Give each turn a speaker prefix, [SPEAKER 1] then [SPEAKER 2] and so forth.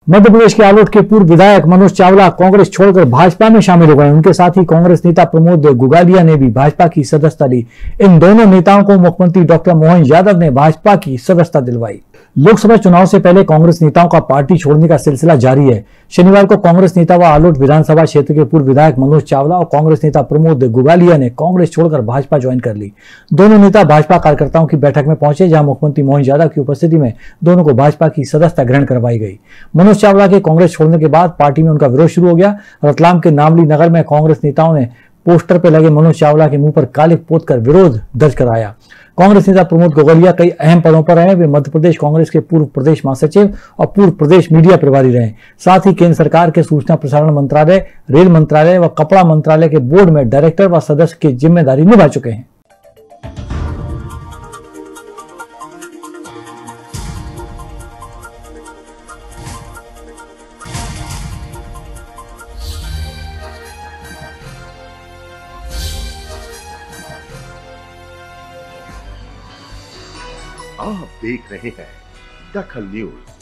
[SPEAKER 1] मध्य प्रदेश के आलोट के पूर्व विधायक मनोज चावला कांग्रेस छोड़कर भाजपा में शामिल हो गए। उनके साथ ही कांग्रेस नेता प्रमोद गुगालिया ने भी भाजपा की सदस्यता ली। इन दोनों नेताओं को मुख्यमंत्री डॉक्टर मोहन यादव ने भाजपा की सदस्यता दिलवाई। लोकसभा चुनाव से पहले कांग्रेस नेताओं का पार्टी छोड़ने का सिलसिला जारी है। शनिवार को कांग्रेस नेता व आलोट विधानसभा क्षेत्र के पूर्व विधायक मनोज चावला और कांग्रेस नेता प्रमोद गुगालिया ने कांग्रेस छोड़कर भाजपा ज्वाइन कर ली। दोनों नेता भाजपा कार्यकर्ताओं की बैठक में पहुंचे, जहां मुख्यमंत्री मोहन यादव की उपस्थिति में दोनों को भाजपा की सदस्यता ग्रहण करवाई गई। मनोज चावला के कांग्रेस छोड़ने के बाद पार्टी में उनका विरोध शुरू हो गया। रतलाम के नामली नगर में कांग्रेस नेताओं ने पोस्टर पर लगे मनोज चावला के मुंह पर कालिक पोत कर विरोध दर्ज कराया। कांग्रेस नेता प्रमोद गोगलिया कई अहम पदों पर रहे। वे मध्य प्रदेश कांग्रेस के पूर्व प्रदेश महासचिव और पूर्व प्रदेश मीडिया प्रभारी रहे। साथ ही केंद्र सरकार के सूचना प्रसारण मंत्रालय, रेल मंत्रालय व कपड़ा मंत्रालय के बोर्ड में डायरेक्टर व सदस्य की जिम्मेदारी निभा चुके हैं।
[SPEAKER 2] आप देख रहे हैं दखल न्यूज।